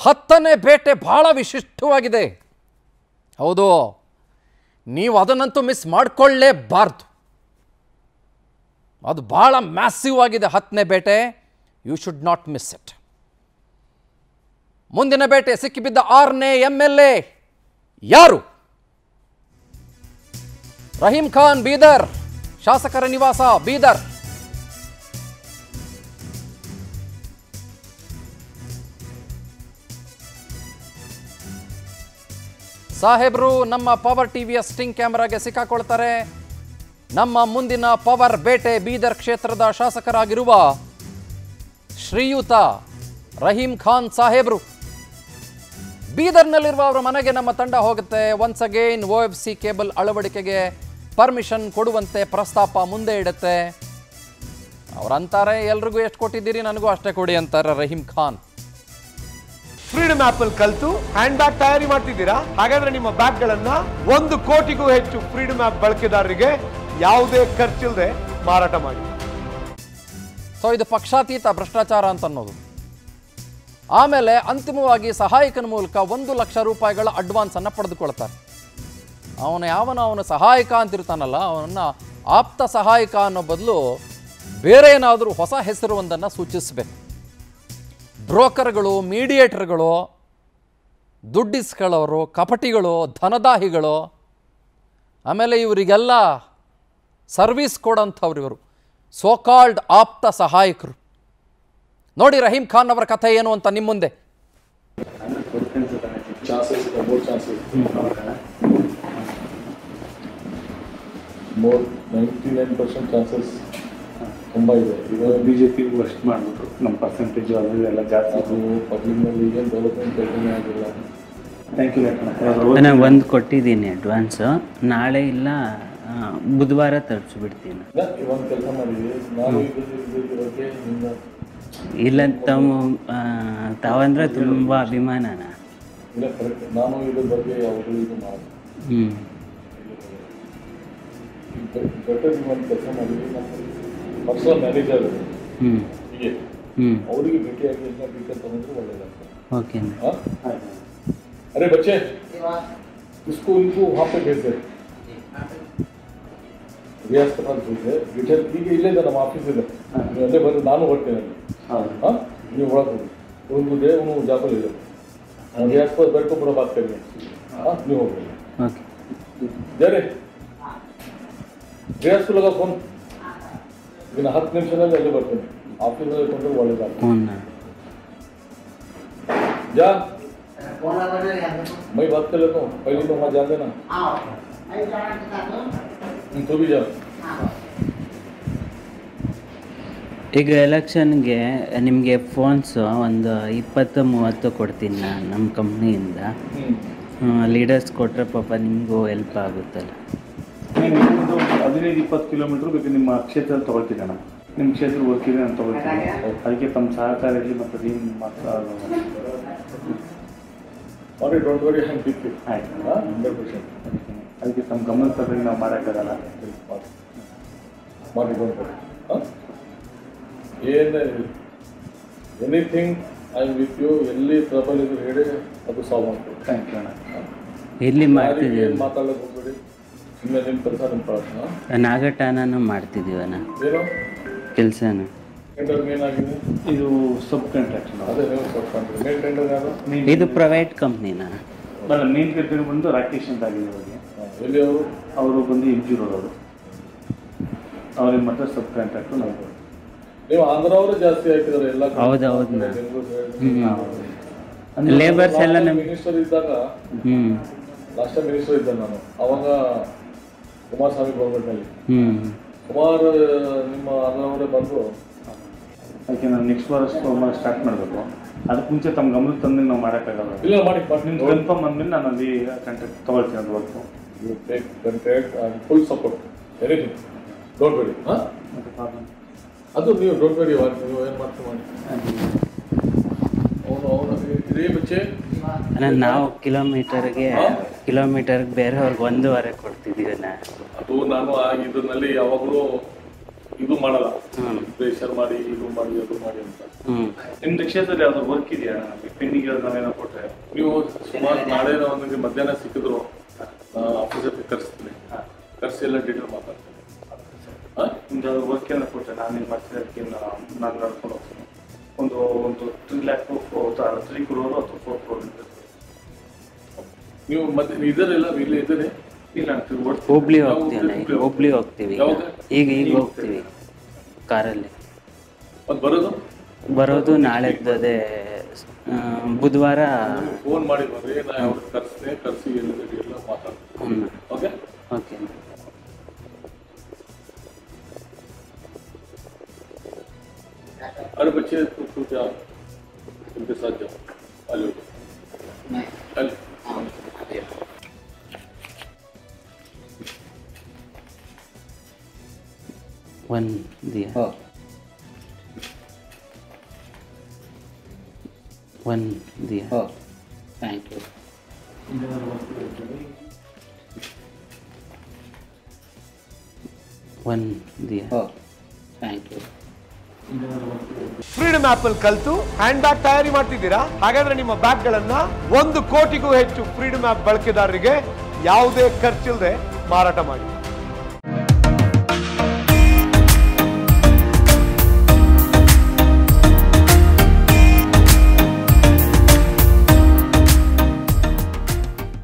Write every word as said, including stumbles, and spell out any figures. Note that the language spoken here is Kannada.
ಹತ್ತನೇ ಬೇಟೆ ಬಹಳ ವಿಶಿಷ್ಟವಾಗಿದೆ. ಹೌದು, ನೀವು ಅದನ್ನಂತೂ ಮಿಸ್ ಮಾಡಿಕೊಳ್ಳೇಬಾರ್ದು. ಅದು ಬಹಳ ಮ್ಯಾಸಿವ್ ಆಗಿದೆ ಹತ್ತನೇ ಬೇಟೆ. You should not miss it. ಮುಂದಿನ ಬೇಟೆ ಸಿಕ್ಕಿಬಿದ್ದ ಆರನೇ ಎಂ ಎಲ್ ಎ ಯಾರು? ರಹೀಂ ಖಾನ್, ಬೀದರ್. ಶಾಸಕರ ನಿವಾಸ ಬೀದರ್. ಸಾಹೇಬ್ರು ನಮ್ಮ ಪವರ್ ಟಿವಿಯ ಸ್ಟಿಂಗ್ ಕ್ಯಾಮೆರಾಗೆ ಸಿಕ್ಕಾಕೊಳ್ತಾರೆ. ನಮ್ಮ ಮುಂದಿನ ಪವರ್ ಬೇಟೆ ಬೀದರ್ ಕ್ಷೇತ್ರದ ಶಾಸಕರಾಗಿರುವ ಶ್ರೀಯುತ ರಹೀಂ ಖಾನ್ ಸಾಹೇಬ್ರು. ಬೀದರ್ನಲ್ಲಿರುವ ಅವರ ಮನೆಗೆ ನಮ್ಮ ತಂಡ ಹೋಗುತ್ತೆ. Once again O F C cable ಅಳವಡಿಕೆಗೆ ಪರ್ಮಿಷನ್ ಕೊಡುವಂತೆ ಪ್ರಸ್ತಾಪ ಮುಂದೆ ಇಡುತ್ತೆ. ಅವರಂತಾರೆ, ಎಲ್ರಿಗೂ ಎಷ್ಟು ಕೊಟ್ಟಿದ್ದೀರಿ, ನನಗೂ ಅಷ್ಟೇ ಕೊಡಿ ಅಂತಾರೆ ರಹೀಂ ಖಾನ್. ಫ್ರೀಡಮ್ ಆಪ್ ಅಲ್ಲಿ ಕಲಿತು ಹ್ಯಾಂಡ್ ಬ್ಯಾಗ್ ತಯಾರಿ ಮಾಡ್ತಿದ್ದೀರಾ? ಹಾಗಾದ್ರೆ ನಿಮ್ಮ ಬ್ಯಾಗ್ ಗಳನ್ನ ಒಂದು ಕೋಟಿಗೂ ಹೆಚ್ಚು ಫ್ರೀಡಮ್ ಆಪ್ ಬಳಕೆದಾರರಿಗೆ ಯಾವುದೇ ಖರ್ಚಿಲ್ಲದೆ ಮಾರಾಟ ಮಾಡಿ. ಸೊ ಇದು ಪಕ್ಷಾತೀತ ಭ್ರಷ್ಟಾಚಾರ ಅಂತ ಅನ್ನೋದು. ಆಮೇಲೆ ಅಂತಿಮವಾಗಿ ಸಹಾಯಕನ ಮೂಲಕ ಒಂದು ಲಕ್ಷ ರೂಪಾಯಿಗಳ ಅಡ್ವಾನ್ಸ್ ಅನ್ನು ಪಡೆದುಕೊಳ್ತಾರೆ. ಅವನ ಯಾವನ ಅವನ ಸಹಾಯಕ ಅಂತಿರ್ತಾನಲ್ಲ, ಅವನನ್ನ ಆಪ್ತ ಸಹಾಯಕ ಅನ್ನೋ ಬದಲು ಬೇರೆ ಏನಾದರೂ ಹೊಸ ಹೆಸರು ಒಂದನ್ನು ಸೂಚಿಸಬೇಕು. ಬ್ರೋಕರ್ಗಳು, ಮೀಡಿಯೇಟರ್ಗಳು, ದುಡ್ಡಿಸ್ಕೊಳ್ಳೋರು, ಕಪಟಿಗಳು, ಧನದಾಹಿಗಳು, ಆಮೇಲೆ ಇವರಿಗೆಲ್ಲ ಸರ್ವಿಸ್ ಕೊಡೋಂಥವ್ರು ಇವರು ಸೋಕಾಲ್ಡ್ ಆಪ್ತ ಸಹಾಯಕರು. ನೋಡಿ ರಹೀಂ ಖಾನ್ ಅವರ ಕಥೆ ಏನು ಅಂತ ನಿಮ್ಮ ಮುಂದೆ. ತುಂಬ ಇದೆ. ಇವಾಗ ಬಿ ಜೆ ಪಿ ಅಷ್ಟು ಮಾಡಿಬಿಟ್ರು, ನಮ್ಮ ಪರ್ಸೆಂಟೇಜು ಅದು ಎಲ್ಲ ಜಾಸ್ತಿ. ಅದು ಪಬ್ಲಿಕ್ನಲ್ಲಿ ಏನು ಡೆವಲಪ್ಮೆಂಟ್ ಕಡಿಮೆ ಆಗಿಲ್ಲ. Thank you. ನಾನು ಒಂದು ಕೊಟ್ಟಿದ್ದೀನಿ ಅಡ್ವಾನ್ಸು. ನಾಳೆ ಇಲ್ಲ ಬುಧವಾರ ತರಿಸ್ಬಿಡ್ತೀನಿ. ಒಂದು ಕೆಲಸ ಮಾಡಿದ್ವಿ ನಾವು ಬಗ್ಗೆ ನಿಮ್ಮ ಇಲ್ಲ ತಾವು ತಾವಂದ್ರೆ ತುಂಬ ಅಭಿಮಾನನ. ಇಲ್ಲ ಕರೆಕ್ಟ್. ನಾನು ಇದ್ರ ಬಗ್ಗೆ ಯಾವುದು ಇದು ಮಾಡಿ ಹ್ಞೂ ಬೆಟರ್ ಒಂದು ಕೆಲಸ ಮಾಡಿದ್ವಿ. ನಮ್ಮ ಪರ್ಸನಲ್ ಮ್ಯಾನೇಜರ್ ಹ್ಞೂ ಹೀಗೆ ಹ್ಞೂ ಅವರಿಗೆ ಭೇಟಿಯಾಗಿ ಎಲ್ಲ ಡೀಟೇಲ್ ತಗೊಂಡ್ರೆ ಒಳ್ಳೆಯದಾಗ್ತದೆ. ಓಕೆ. हाँ अरे बच्चे इसको इनको वहाँ पे भेज दे, रियाज के पास भेज दे. डिटेल ಈಗ ಇಲ್ಲೇ ಇದೆ, ನಮ್ಮ ಆಫೀಸ್ ಇದೆ. ಅಲ್ಲೇ ಬಂದು ನಾನು ಬರ್ತೀನಿ ಅಲ್ಲಿ. ಹಾಂ ನೀವು ಒಳಗೆ ಹೋಗಿ उनको दे, उन्होंने जाकर ले लो. रियाज पर बैठ को पूरा बात करेंगे. हाँ ನೀವು ಹೋಗಿ. ಓಕೆ. दे रे रियाज को लगा फोन. ಇನ್ನು ಹತ್ತು ನಿಮಿಷದಲ್ಲಿ ಅಲ್ಲೇ ಬರ್ತೀನಿ. ಆಫೀಸಲ್ಲಿ ಕೊಂಡ್ರೆ ಒಳ್ಳೆಯದಾಗ್ತದೆ. ಹ್ಞೂ जा मैं बात कर लेता हूँ. पहले तो वहाँ जान देना. तो भी जा. ಈಗ ಎಲೆಕ್ಷನ್ಗೆ ನಿಮಗೆ ಫೋನ್ಸು ಒಂದು ಇಪ್ಪತ್ತು ಮೂವತ್ತು ಕೊಡ್ತೀನಿ ನಾನು ನಮ್ಮ ಕಂಪ್ನಿಯಿಂದ. ಲೀಡರ್ಸ್ ಕೊಟ್ಟರೆ ಪಾಪ ನಿಮಗೂ ಹೆಲ್ಪ್ ಆಗುತ್ತಲ್ಲ. ನಿಮ್ಮದು ಹದಿನೈದು ಇಪ್ಪತ್ತು ಕಿಲೋಮೀಟ್ರ್ ಬೇಕು ನಿಮ್ಮ ಕ್ಷೇತ್ರದಲ್ಲಿ ತೊಗೊಳ್ತೀನಿ ಅಣ್ಣ. ನಿಮ್ಮ ಕ್ಷೇತ್ರ ವರ್ಕಿದೆ ನಾನು ತೊಗೊಳ್ತೀನಿ. ಅದಕ್ಕೆ ತಮ್ಮ ಸಹಕಾರ ಇರಲಿ ಮತ್ತು ನಿಮ್ಮ ಮಾತ್ರ ಅವ್ರಿಗೆ ಡೋಂಟ್ ವರಿ ಹ್ಯಾಂಗ್ ಬಿಟ್ಟು ಆಯ್ತು ಹಂಡ್ರೆಡ್ ಪರ್ಸೆಂಟ್. ಅದಕ್ಕೆ ತಮ್ಮ ಗಮನ ತಗೊಂಡು ನಾವು ಮಾಡೋಕ್ಕಾಗಲ್ಲ. ಮಾಡಿ ಡೋಂಟ್ ವರಿ. ಹಾಂ ಏನು anything I am with you. ಎಲ್ಲಿ ಟ್ರಬಲ್ ಇದ್ರು ಹೇಳಿ ಅದು ಸಾಲ್ವ್ ಮಾಡ್ತೀವಿ. ಥ್ಯಾಂಕ್ ಯು ಅಣ್ಣ. ಎಲ್ಲಿ ಮಾಡ್ತಿದ್ದೀವಿ ಏನು ಮಾತಾಡೋಕೆ ಹೋಗ್ಬೇಡಿ. ಸುಮ್ಮನೆ ನಿಮ್ಮ ಕೆಲಸ ನಿಮ್ಮ ಪ್ರಶ್ನೆ. ನಾಗಟಾನೂ ಮಾಡ್ತಿದ್ದೀವಣ್ಣ ಏನು ಕೆಲಸನ. ಟೆಂಡರ್ ಏನಾಗಿದೆ? ಇದು ಸಬ್ ಕಾಂಟ್ರಾಕ್ಟ್. ಅದೇ ನೀವು ಸಬ್ ಕಾಂಟ್ರಾಕ್ಟ್. ಮೇನ್ ಟೆಂಡರ್ ಯಾರು? ಇದು ಪ್ರೈವೇಟ್ ಕಂಪ್ನಿನಾ? ಅಲ್ಲ, ಮೇನ್ ಟೆಂಡರ್ ಬಂದು ರಾಕೇಶ್ ಅಂತ ಆಗಿದೆ ಅವರಿಗೆ. ಎಲ್ಲಿ ಅವರು? ಅವರು ಬಂದು ಇಂಜೂರವರು. ಅವ್ರಿಗೆ ಮಾತ್ರ ಸಬ್ ಕಾಂಟ್ರಾಕ್ಟು ನಾವು. ನೀವು ಆಂಧ್ರ ಅವರು ಜಾಸ್ತಿ ಹಾಕಿದ್ದಾರೆ ಎಲ್ಲ. ಹೌದು ಹೌದು. ಲೇಬರ್ಸ್ ಎಲ್ಲ ನಮ್ಮ ಮಿನಿಸ್ಟರ್ ಇದ್ದಾಗ, ಹ್ಞೂ ಲಾಸ್ಟ್ ಟೈಮ್ ಮಿನಿಸ್ಟರ್ ಇದ್ದೆ ನಾನು ಅವಾಗ ಕುಮಾರಸ್ವಾಮಿ ಗೌರ್ಮೆಂಟ್ನಲ್ಲಿ. ಹ್ಞೂ ಸುಮಾರು ನಿಮ್ಮ ಆಂಧ್ರವರೇ ಬಂದು. ಅದಕ್ಕೆ ನಾನು ನೆಕ್ಸ್ಟ್ ವರ್ಷ ಸ್ಟಾರ್ಟ್ ಮಾಡಬೇಕು. ಅದಕ್ಕೆ ಮುಂಚೆ ತಮ್ಮ ಗಮನ ತಂದು ನಾವು ಮಾಡೋಕ್ಕಾಗಲ್ಲ. ಇಲ್ಲ ಮಾಡಿ ನಿಮ್ಗೆ ಕನ್ಫರ್ಮ್ ಅಂದಮೇಲೆ ನಾನು ಅಲ್ಲಿ ಕಾಂಟ್ರಾಕ್ಟ್ ತೊಗೊಳ್ತೀನಿ. ಅದು work you take contract and full support anything. Don't worry. ಹಾಂ ಅದು ನೀವು ಡೋಂಟ್ ವೆರಿ. ನೀವು ಏನು ಮಾಡ್ತೀವಿ ಮಾಡಿ. ಅವನು ಅವನು ಇದೇ ಬಚ್ಚೆ ನಾವು ಕಿಲೋಮೀಟರ್ಗೆ ಕಿಲೋಮೀಟರ್ಗೆ ಬೇರೆಯವ್ರಿಗೆ ಒಂದೂವರೆ ಕೊಡ್ತಿದ್ದೀವಿ ನಾ. ಅದು ನಾನು ಇದರಲ್ಲಿ ಯಾವಾಗಲೂ ಇದು ಮಾಡಲ್ಲ, ಪ್ರೆಷರ್ ಮಾಡಿ ಇದು ಮಾಡಿ ಅದು ಮಾಡಿ ಅಂತ. ನಿಮ್ದು ಕ್ಷೇತ್ರದಲ್ಲಿ ಯಾವ್ದು ವರ್ಕ್ ಇದೆಯಾ? ಪೆನ್ನಿಗೆ ನಾವೇನೋ ಕೊಟ್ಟರೆ ನೀವು ಸುಮಾರು ನಾಳೆ ನನಗೆ ಮಧ್ಯಾಹ್ನ ಸಿಕ್ಕಿದ್ರು ಆಫೀಸರ್ಗೆ ಕರೆಸ್ತೀನಿ, ಕರೆಸಿ ಎಲ್ಲ ಡೀಟೇಲ್ ಮಾತಾಡ್ತೀನಿ. ನಿಮ್ದು ಯಾವ್ದು ವರ್ಕ್ ಏನೋ ಕೊಟ್ಟರೆ ನಾನು ಏನು ಮಾಡ್ತೀನಿ, ಅದಕ್ಕೆ ನಾನು ನಡ್ಕೊಂಡು ಹೋಗ್ತೀನಿ. ಒಂದು ಒಂದು ತ್ರೀ ಲ್ಯಾಕ್ ತ್ರೀ ಕ್ರೋರು ಅಥವಾ ಫೋರ್ ಕ್ರೋರ್ ನೀವು ಮತ್ತೆ ಇದರೆಲ್ಲ ಇಲ್ಲಿ ಇದ್ದಾರೆ. ಹುಬ್ಳಿ ಹೋಗ್ತೀವಿ, ಹುಬ್ಳಿ ಹೋಗ್ತೀವಿ ಈಗ ಈಗ ಹೋಗ್ತೀವಿ ಕಾರಲ್ಲಿ. ಬರೋದು ಬರೋದು ನಾಳೆದ್ದದೆ ಬುಧವಾರ. ಫೋನ್ ಮಾಡಿ ಬರ್ರಿ, ನಾನು ಅವ್ರಿಗೆ ಕರ್ಸ್ತೀನಿ, ಕರ್ಸಿ ಎಲ್ಲ ಮಾತಾಡ್ತೀನಿ. ಓಕೆ ಓಕೆ अरे बच्चे तो क्या उनके साथ जाओ, अली अली वन दिया वन दिया थैंक यू. वन दिया थैंक यू. ಫ್ರೀಡಮ್ ಆಪ್ ಅಲ್ಲಿ ಕಲಿತು ಹ್ಯಾಂಡ್ ಬ್ಯಾಗ್ ತಯಾರಿ ಮಾಡ್ತಿದ್ದೀರಾ? ಹಾಗಾದ್ರೆ ನಿಮ್ಮ ಬ್ಯಾಗ್ ಗಳನ್ನ ಒಂದು ಕೋಟಿಗೂ ಹೆಚ್ಚು ಫ್ರೀಡಮ್ ಆಪ್ ಬಳಕೆದಾರರಿಗೆ ಯಾವುದೇ ಖರ್ಚಿಲ್ಲದೆ ಮಾರಾಟ ಮಾಡಿ.